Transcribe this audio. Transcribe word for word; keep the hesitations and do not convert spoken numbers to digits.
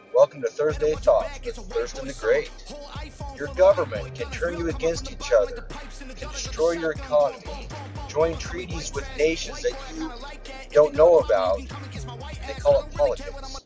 Welcome to Thursday Talk with Thurston the Great. Your government can turn you against each other, can destroy your economy, join treaties with nations that you don't know about. They call it politics.